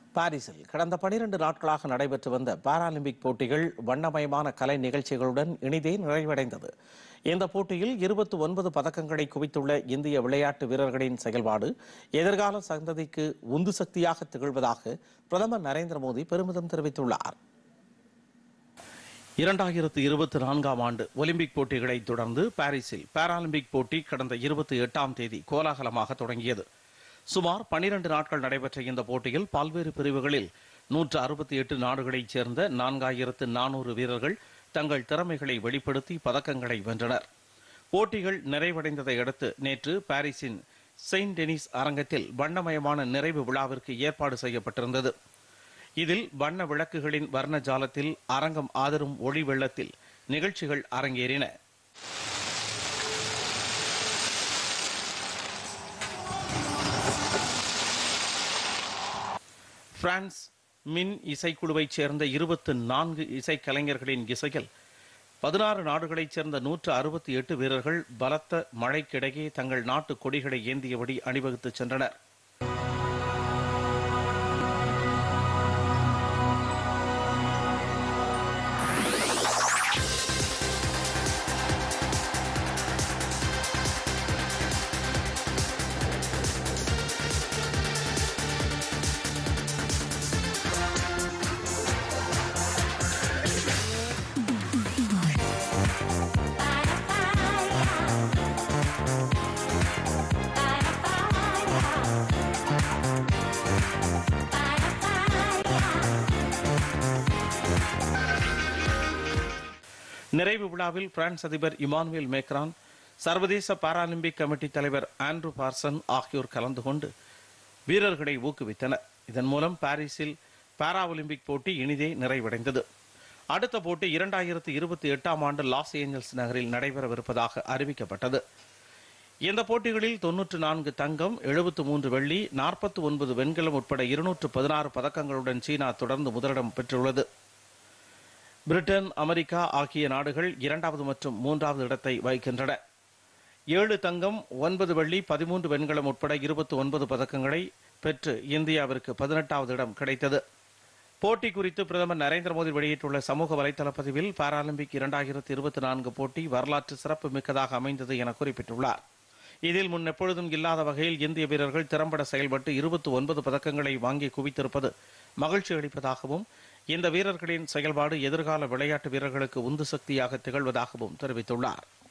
பாரிஸில் கடந்த 12 நாட்களாக நடைபெற்று வந்த பாராலிம்பிக் போட்டிகள் வண்ணமயமான கலை நிகழ்ச்சிகளுடன் இனிதே நிறைவடைந்தது. இந்த போட்டியில் 29 பதக்கங்களை குவித்துள்ள இந்திய விளையாட்டு வீரர்களின் செயல்பாடு எதிர்கால சந்ததிக்கு உந்து சக்தியாக திகழ்வதாக பிரதமர் நரேந்திர மோடி பெருமிதம் தெரிவித்துள்ளார். 2024ஆம் ஆண்டு ஒலிம்பிக் போட்டிகளை தொடர்ந்து பாரிஸில் பாராலிம்பிக் போட்டி கடந்த 28ஆம் தேதி கோலாகலமாக தொடங்கியது. சுமார் 12 நாட்கள் நடைபெற்ற இந்த போட்டியில் பல்வேறு பிரிவுகளில் 168 நாடுகளைச் சேர்ந்த 4400 வீரர்கள் தங்கள் திறமைகளை வெளிப்படுத்தி பதக்கங்களை வென்றனர். போட்டிகள் நிறைவடைந்ததை அடுத்து நேற்று பாரிஸின் செயின்ட் டெனிஸ் அரங்கத்தில் வண்ணமயமான நிறைவு விழாவிற்கு ஏற்பாடு செய்யப்பட்டிருந்தது. இதில் வண்ண விளக்குகளின் வர்ண ஜாலத்தில் அரங்கம் ஆதரும் ஒளி வெள்ளத்தில் நிகழ்ச்சிகள் அரங்கேறின. பிரான்ஸ் மின் இசைக்குழுவைச் சேர்ந்த 24 இசைக்கலைஞர்களின் இசையில் 16 நாடுகளைச் சேர்ந்த 168 வீரர்கள் பலத்த மழைக்கிடையே தங்கள் நாட்டு கொடிகளை ஏந்தியபடி அணிவகுத்து சென்றனர். நிறைவு விழாவில் பிரான்ஸ் அதிபர் இமானுவேல் மேக்ரான், சர்வதேச பாராலிம்பிக் கமிட்டி தலைவர் ஆண்ட்ரூ பார்சன் ஆகியோர் கலந்து கொண்டு வீரர்களை ஊக்குவித்தனர். இதன் மூலம் பாரிஸில் பாரா ஒலிம்பிக் போட்டி இனிதே நிறைவடைந்தது. அடுத்த போட்டி 2028ஆம் ஆண்டு லாஸ் ஏஞ்சல்ஸ் நகரில் நடைபெறவிருப்பதாக அறிவிக்கப்பட்டது. இந்த போட்டிகளில் 94 தங்கம், 73 வெள்ளி, 49 வெண்கலம் உட்பட 216 பதக்கங்களுடன் சீனா தொடர்ந்து முதலிடம் பெற்றுள்ளது. பிரிட்டன், அமெரிக்கா ஆகிய நாடுகள் 2வது மற்றும் 3வது இடத்தை வகிக்கின்றன. 7 தங்கம், 9 வெள்ளி, 13 வெண்கலம் உட்பட 29 பதக்கங்களை பெற்று இந்தியாவிற்கு 18வது இடம் கிடைத்தது. போட்டி குறித்து பிரதமர் நரேந்திர மோடி வெளியிட்டுள்ள சமூக வலைதள பதிவில் பாராலிம்பிக் 2024 போட்டி வரலாற்று சிறப்பு மிக்கதாக அமைந்தது என குறிப்பிட்டுள்ளார். இதில் முன் எப்பொழுதும் இல்லாத வகையில் இந்திய வீரர்கள் திறம்பட செயல்பட்டு 29 பதக்கங்களை வாங்கி குவித்திருப்பது மகிழ்ச்சி அளிப்பதாகவும், இந்த வீரர்களின் செயல்பாடு எதிர்கால விளையாட்டு வீரர்களுக்கு உந்து சக்தியாக திகழ்வதாகவும் தெரிவித்துள்ளார்.